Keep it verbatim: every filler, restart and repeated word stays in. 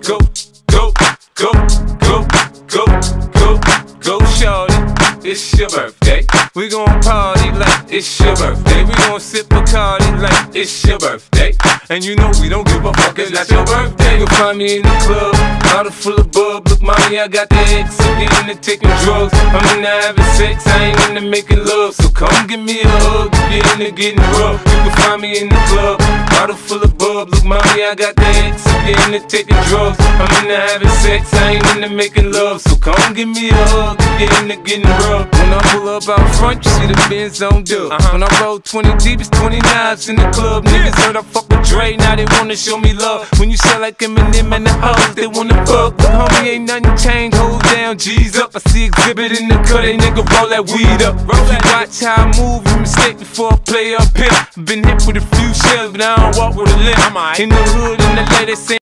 Go, go, go, go, go, go, go, shorty. It's your birthday. We gon' party like it's your birthday. We gon' sip Bacardi like it's your birthday. And you know we don't give a fuck, it's not your birthday. You'll find me in the club, bottle full of bub. Look, mommy, I got the X, I'm into taking drugs. I'm into having sex, I ain't into making love. So come give me a hug, if you're into getting rough. You can find me in the club, bottle full of bub. Look, mommy, I got the X, I'm into taking drugs. I'm into having sex, I ain't into making love. So come give me a hug, if you're into getting rough. When I pull up out front, you see the Benz on dub. Uh-huh. When I roll twenty deep, it's twenty knives in the club. Niggas heard I fuck with Dre, now they wanna show me love. When you sell like Eminem and the hoes, they wanna fuck. But homie, ain't nothing changed, hold down, G's up. I see exhibit in the cut, they nigga roll that weed up. Roll that. Watch how I move, you mistake before I play up here. Been hit with a few shells, but I don't walk with a limp. In the hood, in the lady, they say